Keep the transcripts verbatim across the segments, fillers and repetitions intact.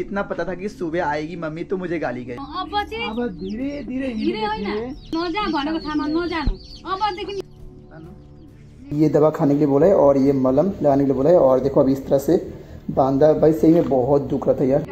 इतना पता था कि सुबह आएगी मम्मी तो मुझे गाली गई। अब धीरे धीरे ये दवा खाने के लिए बोला है और ये मलम लगाने के लिए बोला है। और देखो अभी इस तरह से बांधा, भाई सही में बहुत दुख रहा था यार।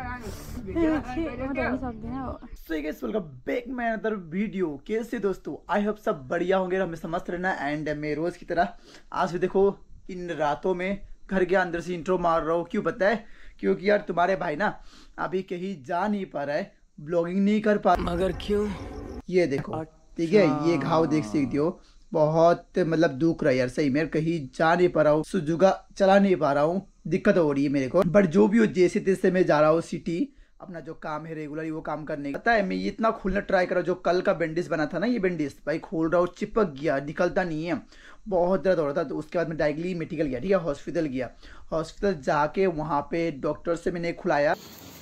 Welcome back my another video. कैसे दोस्तों, आई होप सब बढ़िया होंगे, हमें समझ रहना। एंड मैं रोज की तरह आज भी देखो इन रातों में घर के अंदर से इंट्रो मार रहा हूँ। क्यों पता है? क्योंकि यार तुम्हारे भाई ना अभी कहीं जा नहीं पा रहा है, ब्लॉगिंग नहीं कर पा। मगर क्यों? ये देखो, ठीक है, ये घाव देख सकते हो, बहुत मतलब दुख रहा है यार सही में। कहीं जा नहीं पा रहा हूँ, सुजुगा चला नहीं पा रहा हूँ, दिक्कत हो रही है मेरे को। बट जो भी हो, जैसे तैसे मैं जा रहा हूँ सिटी, अपना जो काम है रेगुलर वो काम करने का। पता है मैं इतना खोलना ट्राई कर रहा हूँ। जो कल का बैंडेज बना था ना, ये बैंडेज भाई खोल रहा हूँ, चिपक गया, निकलता नहीं है, बहुत दर्द हो रहा था। तो उसके बाद मैं डायरेक्टली मेडिकल गया, ठीक है, हॉस्पिटल गया। हॉस्पिटल जाके वहाँ पे डॉक्टर से मैंने खुलाया।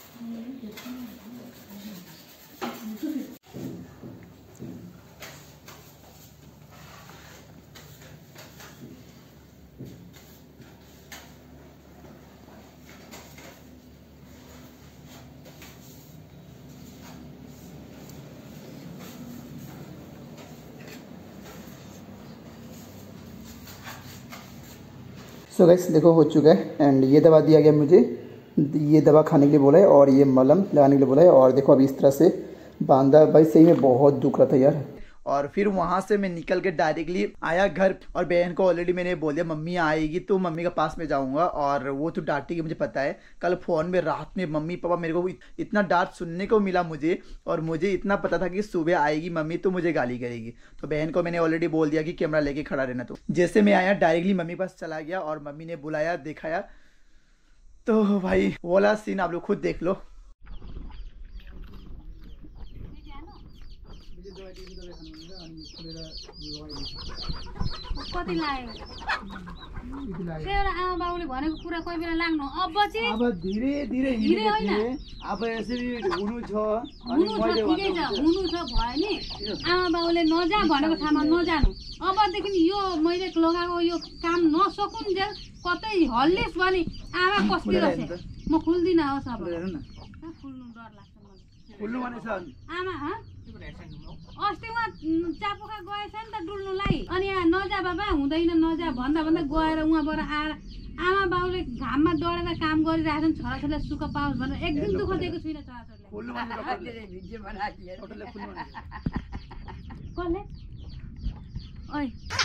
सो गाइस देखो हो चुका है। एंड ये दवा दिया गया मुझे, ये दवा खाने के लिए बोला है और ये मलम लगाने के लिए बोला है। और देखो अभी इस तरह से बांधा, भाई सही में बहुत दुख रहा था यार। और फिर वहां से मैं निकल के डायरेक्टली आया घर। और बहन को ऑलरेडी मैंने बोल दिया मम्मी आएगी तो मम्मी के पास में जाऊंगा, और वो तो डांटेगी मुझे पता है। कल फोन में रात में मम्मी पापा मेरे को इतना डांट सुनने को मिला मुझे, और मुझे इतना पता था कि सुबह आएगी मम्मी तो मुझे गाली करेगी। तो बहन को मैंने ऑलरेडी बोल दिया कि कैमरा लेके खड़ा रहना। तो जैसे मैं आया डायरेक्टली मम्मी पास चला गया और मम्मी ने बुलाया, दिखाया, तो भाई वो वाला सीन आप लोग खुद देख लो। कति लाग्यो आमा बाबुले भनेको कुरा कोही बेला लाग्नु। अब चाहिँ अब धीरे धीरे धीरे होइन, अब यसरी हुनु छ, हुनु छ, ठिकै छ, हुनु छ भयो नि। आमा बाबुले नजा भनेको ठाउँमा नजानु। अबदेखि यो मैले लगाएको यो काम नसकुन्जेल कतै हल्लिस भने आमा कस्ती रहेछ, म खुल्दिनँ। होस् अब खुल्नु डर लाग्छ मलाई। खुल्नु भने छ आमा ह अस्ति उहाँ चापोखा गएछ नि त डुल्नुलाई, अनि यहाँ नजा बाबा हुँदैन नजा भन्दा भन्दा गएर उहाँबाट आएर आमा बाउले घाममा डढेर काम गरिरहेछन्, छोराछोरीलाई सुख पाओस् भनेर एक दिन दुःख दिएको छुइनँ छोराछोरीलाई। कसले ओइ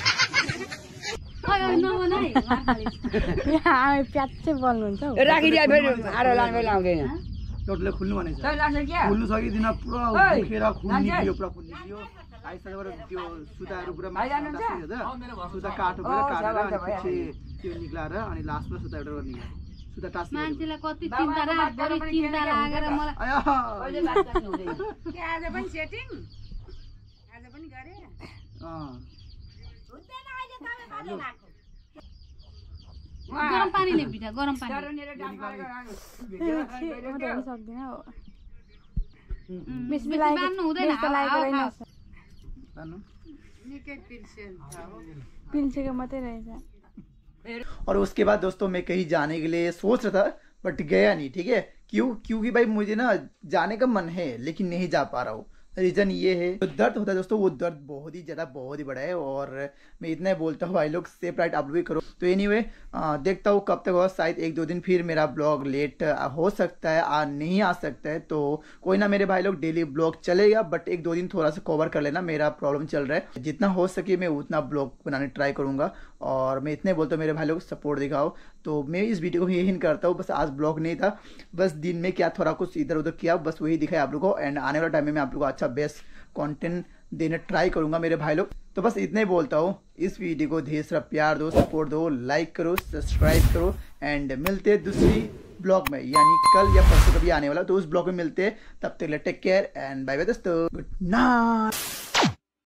ओइ ओइ नबना है, यहाँ प्याच्चै बोल्नुहुन्छ हौ। राखिदिया फेरि आरो लानु लाउँदैन। टोटल खुल्नु भनेछ, खुल्नु सकिदिन, पुरा दुखेर खुन निक्लियो, पुरा खुन निक्लियो। आइसकेबाट त्यो सुताहरू पुरा मासिन्छ त, सुता काटो पुरा काटेर अनि पछि त्यो निक्लाएर अनि लास्टमा सुता एउटा निक्ल्यो। सुता टास मान्छेलाई कति चिन्ता रात बढी चिन्ता लागेर मलाई के आज पनि सेटिङ आज पनि गरे अ हुँदैन अहिले तपाईँ बाले लाग्छ। गरम पानीले भिजा, गरम पानी डरनेर डाक्टर सक्दैन हो। मिस मिलाइ बान्नु हुँदैन, हावा बान्नु निकै पिल्सेन छ हो, पिल्सेको मात्रै रहेछ। और उसके बाद दोस्तों मैं कहीं जाने के लिए सोच रहा था बट गया नहीं, ठीक है। क्यों? क्योंकि भाई मुझे ना जाने का मन है लेकिन नहीं जा पा रहा हूँ। रीजन ये है, तो दर्द होता है दोस्तों, वो दर्द बहुत ही ज्यादा बहुत ही बड़ा है। और मैं इतना ही बोलता हूँ भाई लोग सेफ राइट आप लोग भी करो। तो एनीवे देखता हूँ कब तक होगा, शायद एक दो दिन फिर मेरा ब्लॉग लेट हो सकता है, आ नहीं आ सकता है। तो कोई ना मेरे भाई लोग डेली ब्लॉग चलेगा, बट एक दो दिन थोड़ा सा कवर कर लेना, मेरा प्रॉब्लम चल रहा है। जितना हो सके मैं उतना ब्लॉग बनाने ट्राई करूंगा। और मैं इतने बोलता हूँ मेरे भाई लोग सपोर्ट दिखाओ। तो मैं इस वीडियो को यही करता हूँ, बस आज ब्लॉग नहीं था, बस दिन में क्या थोड़ा कुछ इधर उधर किया, बस वही दिखाया आप लोगों को। एंड आने वाला टाइम में मैं आप लोगों को अच्छा बेस्ट कंटेंट देने ट्राई करूंगा मेरे भाई लोग। तो बस इतना ही बोलता हूँ, इस वीडियो को ढेर सारा प्यार दो, सपोर्ट दो, लाइक करो, सब्सक्राइब करो। एंड मिलते हैं दूसरी ब्लॉग में, यानी कल या परसों कभी आने वाला, तो उस ब्लॉग में मिलते हैं। तब तक take care and bye bye दोस्तों, गुड नाइट।